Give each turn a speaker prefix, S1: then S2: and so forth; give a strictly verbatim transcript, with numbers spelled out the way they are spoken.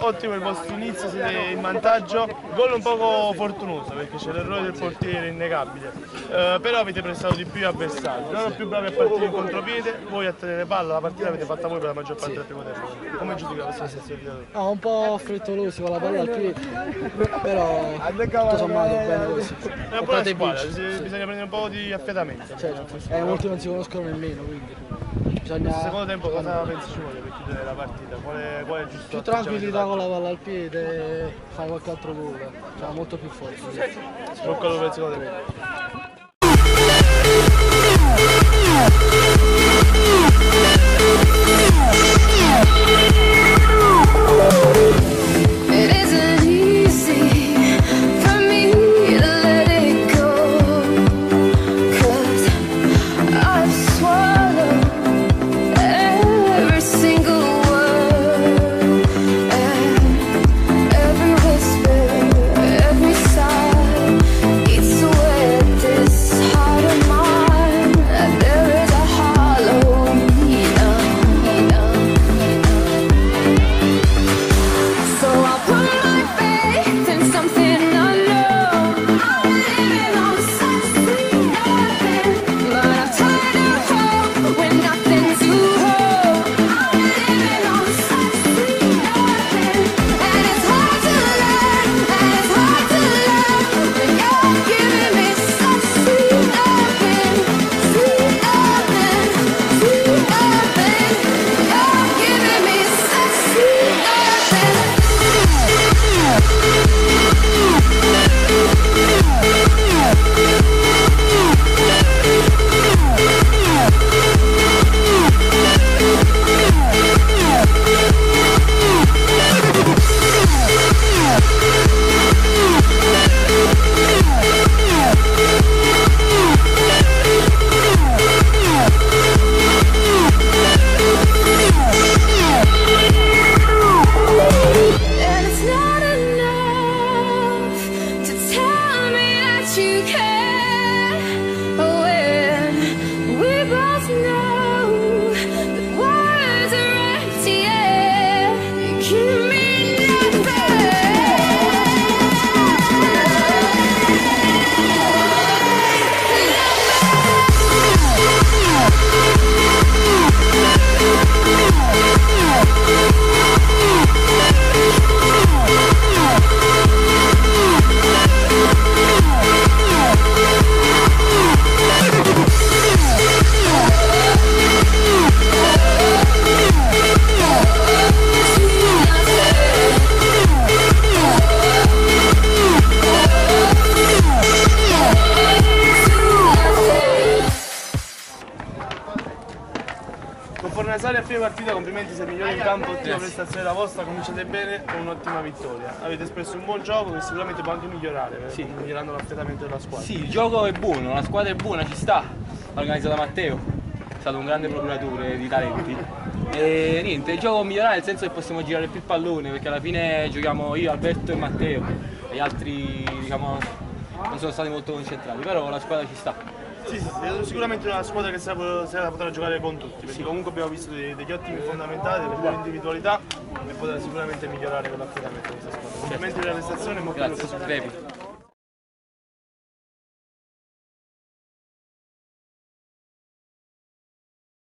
S1: ottimo il vostro inizio, siete in vantaggio, gol un poco fortunoso perché c'è l'errore del portiere innegabile, uh, però avete prestato di più gli avversari, loro più bravi a partire in contropiede, voi a tenere palla, la partita l'avete fatta voi per la maggior parte del primo tempo. Come giudica la vostra sessione di lavoro?
S2: No, un po' frettolosi con la palla al piede, però tutto sommato bene così.
S1: È una buona squadra, bisogna prendere un po' di affiatamento.
S2: Certo, eh, molti non si conoscono nemmeno, quindi bisogna...
S1: Nel secondo tempo cosa pensi ci vuole per chiudere la partita? Qual è, qual è il giusto?
S2: Più tranquillità con la palla al piede, fai qualche altro gol, cioè molto più forte.
S1: Sbloccalo per il secondo tempo. Fornasari a fine partita, complimenti, siete migliori in campo, ottima prestazione la vostra, cominciate bene con un'ottima vittoria. Avete espresso un buon gioco che sicuramente può anche migliorare, sì, migliorando l'affidamento della squadra.
S3: Sì, il gioco è buono, la squadra è buona, ci sta, organizzata Matteo, è stato un grande procuratore di talenti. E niente, il gioco migliora nel senso che possiamo girare più il pallone, perché alla fine giochiamo io, Alberto e Matteo, e gli altri diciamo non sono stati molto concentrati, però la squadra ci sta.
S1: Sì, sì, sì, sicuramente una squadra che se la, se la potrà giocare con tutti, perché sì, comunque abbiamo visto dei, degli ottimi fondamentali, delle buone individualità e potrà sicuramente migliorare con l'affidamento di questa squadra. Complimenti per la prestazione e molto
S3: grazie.